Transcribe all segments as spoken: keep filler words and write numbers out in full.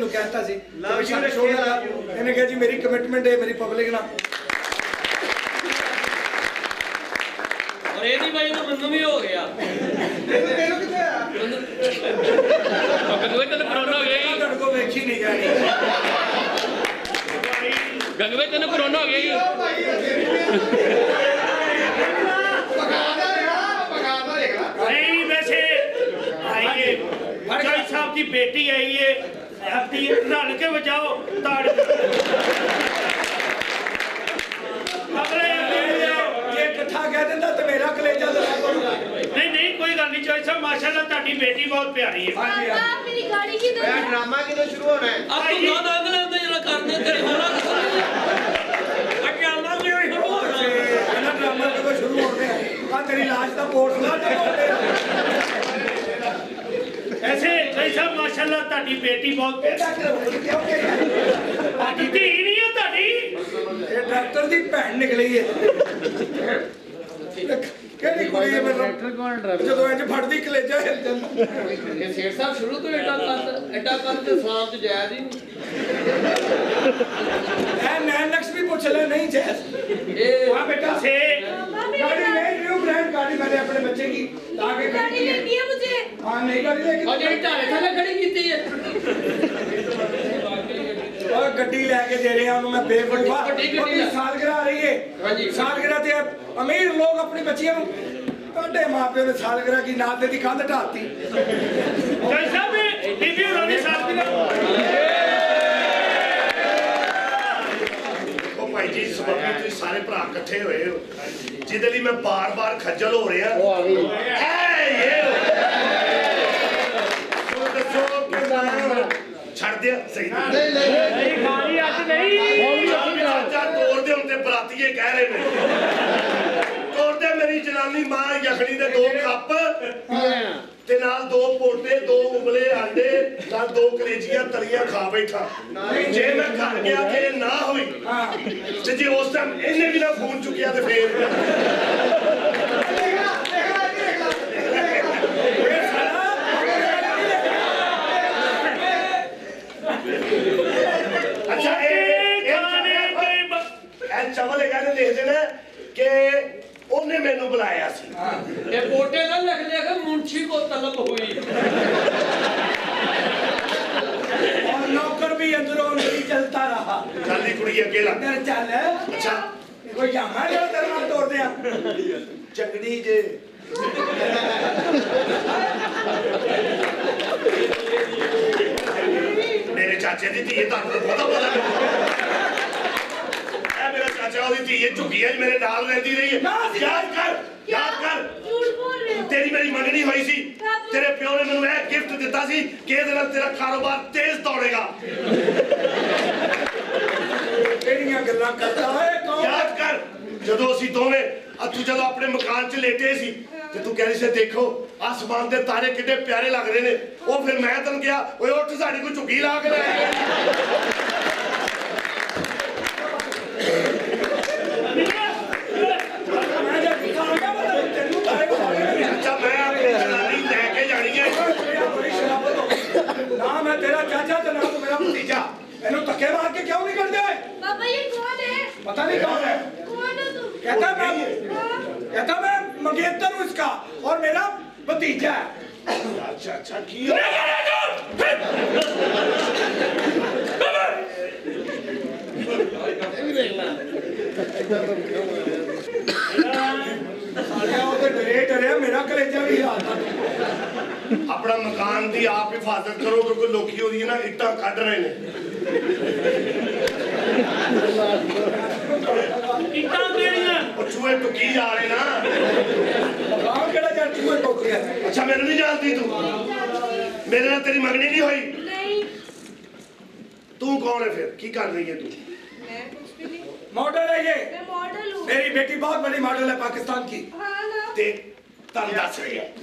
ਇਹਨੂੰ ਕਹਿਤਾ ਸੀ ਸਾਡੇ ਸ਼ੋਅ ਦਾ ਇਹਨੇ ਕਿਹਾ ਜੀ ਮੇਰੀ ਕਮਿਟਮੈਂਟ ਹੈ ਮੇਰੀ ਪਬਲਿਕ ਨਾਲ ਔਰ ਇਹਦੀ ਬਾਈ ਨੂੰ ਮੈਨੂੰ ਵੀ ਹੋ ਗਿਆ ਤੈਨੂੰ ਕਿੱਥੇ ਆ ਗੰਗਵੇ ਤੈਨੂੰ ਕਰੋਨਾ ਹੋ ਗਿਆ ਜੀ ਤੁਹਾਡੇ ਕੋਲ ਵੇਖੀ ਨਹੀਂ ਜਾਣੀ ਗੰਗਵੇ ਤੈਨੂੰ ਕਰੋਨਾ ਹੋ ਗਿਆ ਜੀ नहीं वैसे आइए जज साहब की बेटी आई है अपनी ढल के बजाओ ताड़ ये कथा कह देता तो मेरा कलेजा नहीं नहीं कोई गल नहीं जज साहब माशाल्लाह ताड़ी बेटी बहुत प्यारी है मेरी गाड़ी की ड्रामा किधर शुरू होना है अब तू ना दाग लेंदे जरा करदे तेरे होना ड्रामा क्यों शुरू होना है ड्रामा कदों शुरू होने आ तेरी लाश का पोर्ट ना ऐसे जज साहब माशाल्लाह ताड़ी बेटी बहुत ताड़ी धी नहीं है ताड़ी ये डॉक्टर दी भैन निकली है ਕਿਹੜੀ ਕੁੜੀ ਹੈ ਮੈਨੂੰ ਜਦੋਂ ਇੰਜ ਫੜਦੀ ਕਲੇਜਾ ਹਿਲ ਜਾਂਦਾ ਇਹ ਸ਼ੇਰ ਸਾਹਿਬ ਸ਼ੁਰੂ ਤੋਂ ਐਡਾ ਕਰ ਐਡਾ ਕਰ ਤੇ ਇਸਲਾਮ ਚ ਜਾਇਜ਼ ਹੀ ਐ ਨੈਣ ਲక్ష్ਮੀ ਪੁੱਛ ਲੈ ਨਹੀਂ ਜਾਇਜ਼ ਇਹ हां बेटा से गाड़ी ले न्यू ब्रांड गाड़ी मैंने अपने बच्चे की लाके गाड़ी लेनी है मुझे हां नहीं गाड़ी लेके और ਜਿਹੜੀ ਢਾਲੇ ਥੱਲੇ ਖੜੀ ਕੀਤੀ ਹੈ और गड्डी लेके दे रहे हैं उन्हें मैं बेवकूफा अपनी सालगिरह आ रही है हां जी सालगिरह ते अमीर लोग अपनी बच्चियों को कड़े मां-पियो ने सालगिरह की नाते दी कंध ढाती जज साहब बीबी होना दी सालगिरह ओ भाई जी सबब तुम सारे भरा इकट्ठे हुए हो जिदे लिए मैं बार-बार खज्जल हो रहा वो आ गई ए ये तो दसो कि छड़ दे सही नहीं नहीं खाली आज नहीं चाचा तोड़ दे उनते बरातीए कह रहे ने तोड़ दे मेरी जनानी मां यखनी दे दो कप ते नाल दो पोटे दो उबले अंडे नाल दो कलेजियां तलियां खा बैठा जे मैं घर गया ते ना होई ते जे उस टाइम इन्ने भी ना फोन चुकिया ते फिर अच्छा चावल कहने लिख देना कि उन्हें मैनू बुलाया सी ये पोटे ना लिख दिया कि मुंशी को तलब हुई और नौकर भी अंदरों नहीं चलता रहा चल कुड़ी अकेला अंदर चल अच्छा कोई जामा जो तेरे नाल तोड़ दिया चंगड़ी जे मेरे चाचे दी धी तां पता पता मेरा चाचा ओदी धी झुकी है मेरे नाल रहती रही है याद कर याद कर झूठ बोल रहे हो तेरी मेरी मंगनी हुई सी तेरे प्यो ने मैनू एक गिफ्ट दिता सी कि इहदे नाल तेरा कारोबार तेज दौड़ेगा केड़ियां गल्लां करदा है कौन याद कर जदों असीं दोवें तू जदों अपने मकान च लेटे सी ते तू कह रही सी देखो आसमान दे तारे कितने प्यारे लग रहे ने ओ फिर मैं तैनूं कहा ओए उठ साडी कोई झुग्गी ला के ले अच्छा मैं अपनी जनानी लेके जानी है ना मैं तेरा चाचा ते ना तू मेरा भतीजा इन्हू धक्के मार के क्यों नहीं करते पापा ये कौन है पता नहीं कौन है कौन हो तुम कहता मैं कहता मैं मंगेतर हूँ इसका और मेरा भतीजा है अच्छा अच्छा की डरे डरे मेरा कलेजा भी अपना मकान की आप हिफाजत करो क्योंकि लोग ना इट्टा कढ़ रहे ने चूहे टुकी जा रहे ना अच्छा मैंने नहीं जानती तू मेरे नाल तेरी मंगनी नहीं हुई नहीं तू कौन है फिर की कर रही है तू मैं कुछ भी नहीं मॉडल है ये मैं मॉडल हूँ मेरी बेटी बहुत बड़ी मॉडल है पाकिस्तान की हाँ ना ते तन दस रही है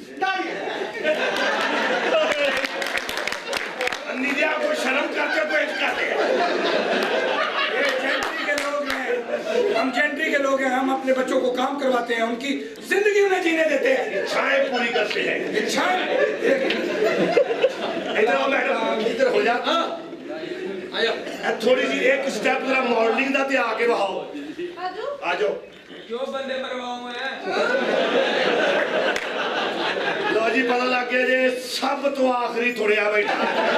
निधिया को शर्म करके कोई करते हैं ये जेंट्री के लोग हैं हम जेंट्री के लोग हैं हम अपने बच्चों को काम करवाते हैं उनकी जिंदगी उन्हें जीने देते हैं इच्छाएं पूरी करते हैं इच्छाएं इधर आओ मैडम इधर हो जा ਆਜਾ थोड़ी जी एक स्टेप जरा मॉडलिंग का ते आके बहाओ आजो आ जाओ क्यों बंदे मरवाऊं मैं लो जी पता लग गया जे सब तो आखिरी थोड़िया बैठा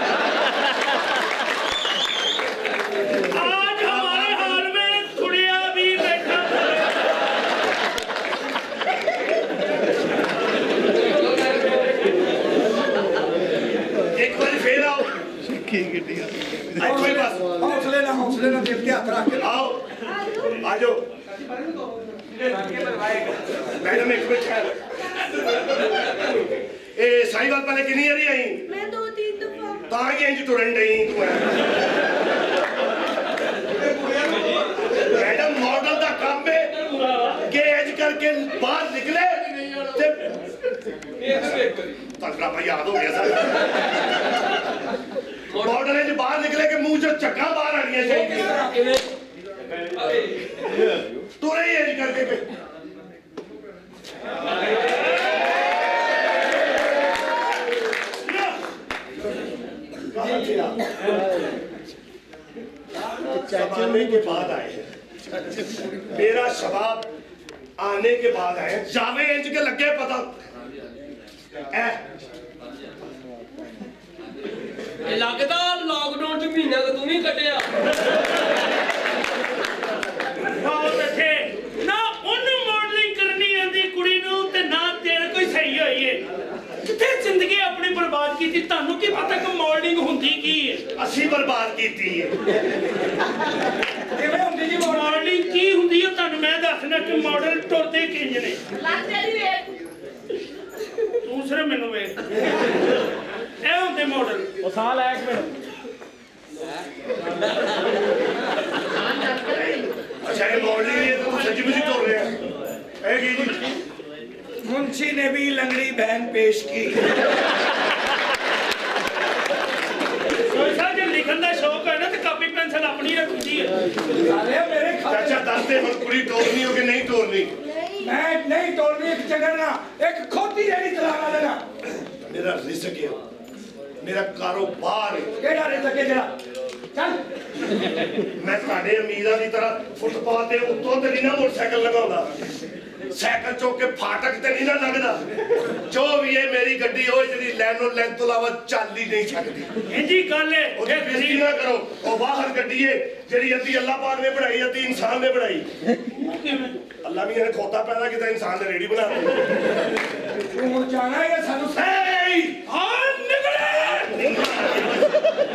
आज हमारे हाल में थुड़िया भी बैठा एक बार फिर आओ आज कोई बस हौसले ना हौसले ना दिल के हाथ रख के आओ आजो आ जाओ मैडम एक मिनट ठहर ए साहिवाल पहले कितनी बारी आई मैं दो तीन दफा ਤਾਂ ਕਿ ਇੰਜ ਟੁਰਨ ਡਈ ਤੂੰ ਮੈਡਮ ਮਾਡਲ ਦਾ ਕੰਮ ਹੈ ਕਿ ਇੰਜ ਕਰਕੇ ਬਾਹਰ ਨਿਕਲੇ ਤੇ ਤਗੜਾ ਭਾਈ ਯਾਦ ਹੋ ਗਿਆ ਸਰ ਮਾਡਲ ਇੰਜ ਬਾਹਰ ਨਿਕਲੇ ਕਿ ਮੂੰਹ ਚੋਂ ਚੱਕਾ ਬਾਹਰ ਆਣੀਆਂ ਚਾਹੀਦੀਆਂ ਤੁਰੇ ਹੀ ਇੰਜ ਕਰਕੇ ਕਿ जमाने के बाद आए हैं मेरा शबाब आने के बाद आए हैं जावे इंज के लगे पता ए ਇਹ ਲੱਗਦਾ ਲਾਕਡਾਊਨ ਚ ਮਹੀਨਾ ਤਾਂ ਤੂੰ ਵੀ ਕੱਟਿਆ ਬਹੁਤ ਅੱਛੇ ਨਾ ਉਹਨੂੰ ਮਾਡਲਿੰਗ ਕਰਨੀ ਆਂਦੀ ਕੁੜੀ ਨੂੰ ਤੇ ਨਾ ਤੇਰੇ ਕੋਈ ਸਹੀ ਹੋਈ ਏ ਕਿੱਥੇ ਜ਼ਿੰਦਗੀ ਆਪਣੀ ਬਰਬਾਦ ਕੀਤੀ ਤੁਹਾਨੂੰ ਕੀ ਪਤਾ ਕਿ ਮਾਡਲਿੰਗ ਹੁੰਦੀ ਕੀ ਹੈ ਅਸੀਂ ਬਰਬਾਦ ਕੀਤੀ ਹੈ ਕਿਵੇਂ ਹੁੰਦੀ ਜੀ ਮੋੜ ਮਾਡਲਿੰਗ ਕੀ ਹੁੰਦੀ ਹੈ ਤੁਹਾਨੂੰ ਮੈਂ ਦੱਸਣਾ ਕਿ ਮਾਡਲ ਟੁਰਦੇ ਕਿੰਜ ਨੇ लग तेरी वे ਤੂੰ ਸਿਰਫ ਮੈਨੂੰ ਵੇਖ ਇਹ ਹੁੰਦੇ ਮਾਡਲ ਉਹ ਸਾਹ ਲੈ ਇੱਕ ਮਿੰਟ अच्छा ये मॉडलिंग ये तो सच्ची मुझी तोड़ रहे हैं ए की जी मुंशी ने भी लंगड़ी बहन पेश की ਕੋਈ ਸਾਹਿਬ ਜੇ ਲਿਖਣ ਦਾ ਸ਼ੌਕ ਹੈ ਨਾ ਤੇ ਕਾਪੀ ਪੈਨਸਲ ਆਪਣੀ ਰੱਖਦੀ ਹੈ अरे मेरे खाते चाचा दस दे हम पूरी तोड़नी हो कि नहीं तोड़नी नहीं मैं नहीं तोड़नी एक चगड़ना एक खोती रेडी चलाना देना मेरा रिस्क है मेरा कारोबार है केड़ा रे सके जरा चल मैं ਤੁਹਾਡੇ ਅਮੀਰਾਂ ਦੀ ਤਰ੍ਹਾਂ ਫੁੱਟਪਾਥ ਤੇ ਉੱਤੋਂ ਤੇ ਨਹੀਂ ਨਾ ਮੋਟਰਸਾਈਕਲ ਲਗਾਉਂਦਾ ਸਾਈਕਲ ਚੋਕ ਕੇ ਫਾਟਕ ਤੇ ਨਹੀਂ ਨਾ ਲੱਗਦਾ ਜੋ ਵੀ ਹੈ ਮੇਰੀ ਗੱਡੀ ਉਹ ਜਿਹੜੀ ਲੈਨੋ ਲੈਨ ਤੋਂ ਇਲਾਵਾ ਚੱਲ ਹੀ ਨਹੀਂ ਸਕਦੀ ਇੰਜੀ ਗੱਲ ਹੈ ਉਹਦੀ ਇਹ ਬੇਇੱਜ਼ਤੀ ਤੁਸੀਂ ਨਾ ਕਰੋ ਉਹ ਬਾਹਰ ਗੱਡੀ ਹੈ ਜਿਹੜੀ ਅੱਧੀ ਅੱਲਾਹ ਪਾਕ ਨੇ ਬਣਾਈ ਅੱਧੀ ਇਨਸਾਨ ਨੇ ਬਣਾਈ ਅੱਲਾਹ ਵੀ ਇਹਨੇ ਖੋਤਾ ਪੈਦਾ ਕੀਤਾ ਇਨਸਾਨ ਨੇ ਰੇੜੀ ਬਣਾ ਦਿੱਤੀ तू जाना है सानू ਏ ਹਾਂ ਨਿਕਲੇ